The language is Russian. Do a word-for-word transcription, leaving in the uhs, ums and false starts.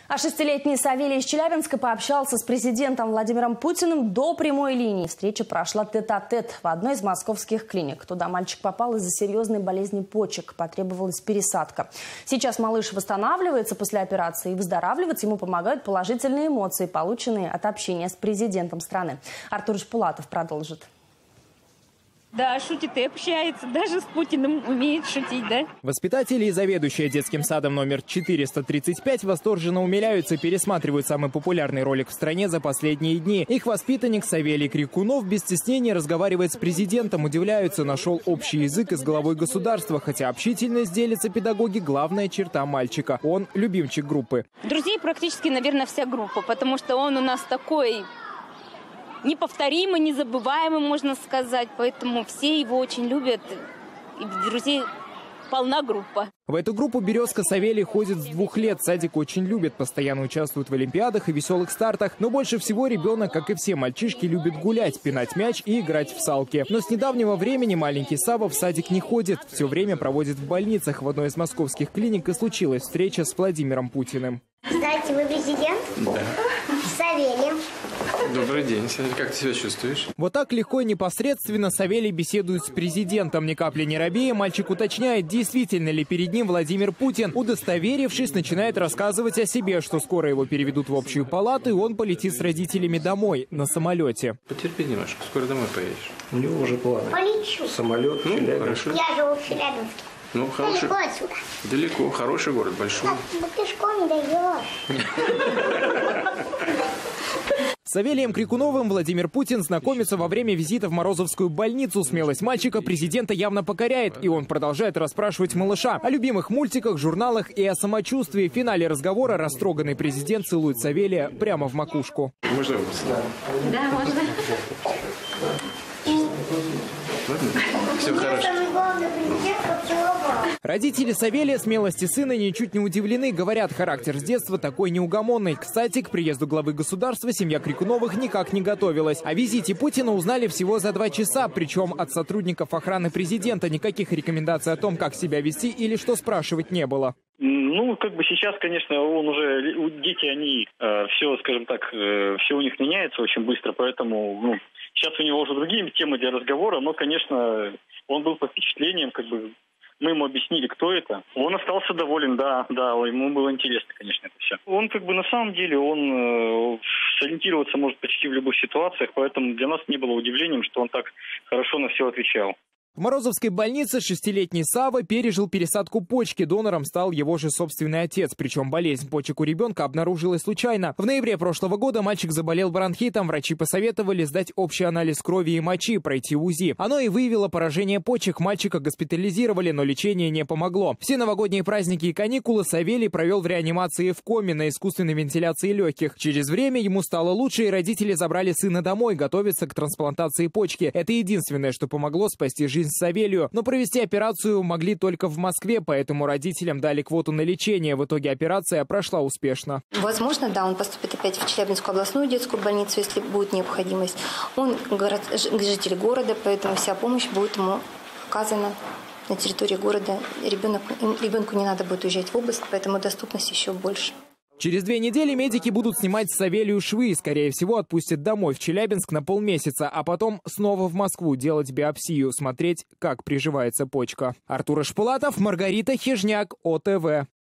А шестилетний Савелий из Челябинска пообщался с президентом Владимиром Путиным до прямой линии. Встреча прошла тет-а-тет в одной из московских клиник. Туда мальчик попал из-за серьезной болезни почек. Потребовалась пересадка. Сейчас малыш восстанавливается после операции, и выздоравливать ему помогают положительные эмоции, полученные от общения с президентом страны. Артур Шпулатов продолжит. Да, шутит и общается, даже с Путиным умеет шутить, да? Воспитатели и заведующая детским садом номер четыреста тридцать пять восторженно умиляются, пересматривают самый популярный ролик в стране за последние дни. Их воспитанник Савелий Крикунов без стеснения разговаривает с президентом, удивляются, нашел общий язык и с главой государства, хотя общительность, делятся педагоги, главная черта мальчика. Он любимчик группы. Друзей практически, наверное, вся группа, потому что он у нас такой... неповторимый, незабываемый, можно сказать. Поэтому все его очень любят. И друзей полна группа. В эту группу «Березка» Савелий ходит с двух лет. Садик очень любит, постоянно участвует в олимпиадах и веселых стартах. Но больше всего ребенок, как и все мальчишки, любит гулять, пинать мяч и играть в салки. Но с недавнего времени маленький Сава в садик не ходит. Все время проводит в больницах. В одной из московских клиник и случилась встреча с Владимиром Путиным. Здравствуйте, вы президент? Да. Савелий. Добрый день, Савелий. Как ты себя чувствуешь? Вот так легко и непосредственно Савелий беседует с президентом. Ни капли не робея, мальчик уточняет, действительно ли перед ним Владимир Путин. Удостоверившись, начинает рассказывать о себе, что скоро его переведут в общую палату, и он полетит с родителями домой на самолете. Потерпи немножко, скоро домой поедешь. У него уже планы. Полечу. Самолет, ну, Челябинск. хорошо. Я живу в Челябинске. Ну, хороший. Далеко отсюда. Далеко, хороший город, большой. Так, ну пешком не даешь. С Савелием Крикуновым Владимир Путин знакомится во время визита в Морозовскую больницу. Смелость мальчика президента явно покоряет, и он продолжает расспрашивать малыша о любимых мультиках, журналах и о самочувствии. В финале разговора растроганный президент целует Савелия прямо в макушку. Можно? Да, можно. Ладно? Все хорошо. Самый главный президент поцеловал. Родители Савелия смелости сына ничуть не удивлены. Говорят, характер с детства такой неугомонный. Кстати, к приезду главы государства семья Крикуновых никак не готовилась. О визите Путина узнали всего за два часа. Причем от сотрудников охраны президента никаких рекомендаций о том, как себя вести или что спрашивать, не было. Ну, как бы сейчас, конечно, он уже, дети, они, э, все, скажем так, э, все у них меняется очень быстро, поэтому, ну, сейчас у него уже другие темы для разговора, но, конечно, он был под впечатлением, как бы, мы ему объяснили, кто это. Он остался доволен, да, да, ему было интересно, конечно, это все. Он, как бы, на самом деле, он э, сориентироваться может почти в любых ситуациях, поэтому для нас не было удивлением, что он так хорошо на все отвечал. В Морозовской больнице шестилетний Сава пережил пересадку почки. Донором стал его же собственный отец. Причем болезнь почек у ребенка обнаружилась случайно. В ноябре прошлого года мальчик заболел бронхитом. Врачи посоветовали сдать общий анализ крови и мочи, пройти УЗИ. Оно и выявило поражение почек. Мальчика госпитализировали, но лечение не помогло. Все новогодние праздники и каникулы Савелий провел в реанимации в коме на искусственной вентиляции легких. Через время ему стало лучше, и родители забрали сына домой, готовиться к трансплантации почки. Это единственное, что помогло спасти жизнь Савелию. Но провести операцию могли только в Москве, поэтому родителям дали квоту на лечение. В итоге операция прошла успешно. Возможно, да, он поступит опять в Челябинскую областную детскую больницу, если будет необходимость. Он город, житель города, поэтому вся помощь будет ему оказана на территории города. Ребенок, ребенку не надо будет уезжать в область, поэтому доступность еще больше. Через две недели медики будут снимать с Савелию швы и, скорее всего, отпустят домой в Челябинск на полмесяца, а потом снова в Москву делать биопсию, смотреть, как приживается почка. Артур Шпулатов, Маргарита Хижняк, О Т В.